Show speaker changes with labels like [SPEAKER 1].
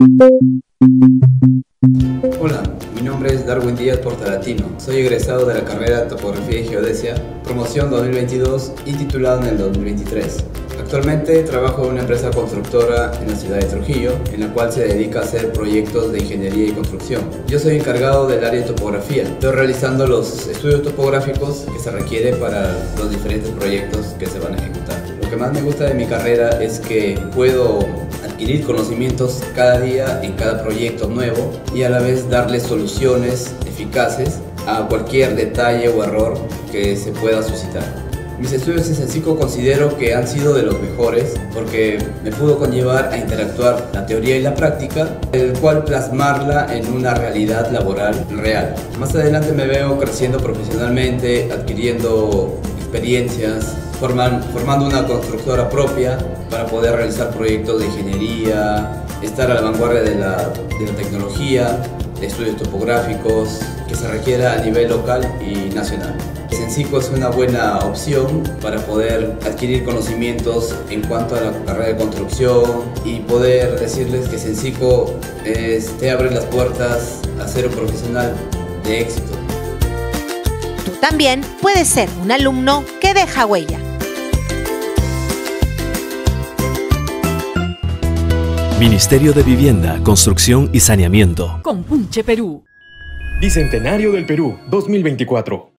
[SPEAKER 1] Hola, mi nombre es Darwin Díaz Portalatino. Soy egresado de la carrera de Topografía y Geodesia, promoción 2022 y titulado en el 2023. Actualmente trabajo en una empresa constructora en la ciudad de Trujillo, en la cual se dedica a hacer proyectos de ingeniería y construcción. Yo soy encargado del área de topografía. Estoy realizando los estudios topográficos que se requieren para los diferentes proyectos que se van a ejecutar. Lo que más me gusta de mi carrera es que puedo adquirir conocimientos cada día en cada proyecto nuevo y a la vez darle soluciones eficaces a cualquier detalle o error que se pueda suscitar. Mis estudios en Sensico considero que han sido de los mejores porque me pudo conllevar a interactuar la teoría y la práctica, el cual plasmarla en una realidad laboral real. Más adelante me veo creciendo profesionalmente, adquiriendo experiencias, formando una constructora propia para poder realizar proyectos de ingeniería, estar a la vanguardia de la tecnología, de estudios topográficos que se requiera a nivel local y nacional. Sensico es una buena opción para poder adquirir conocimientos en cuanto a la carrera de construcción y poder decirles que Sensico te abre las puertas a ser un profesional de éxito.
[SPEAKER 2] Tú también puedes ser un alumno que deja huella.
[SPEAKER 3] Ministerio de Vivienda, Construcción y Saneamiento.
[SPEAKER 4] Compunche Perú.
[SPEAKER 5] Bicentenario del Perú 2024.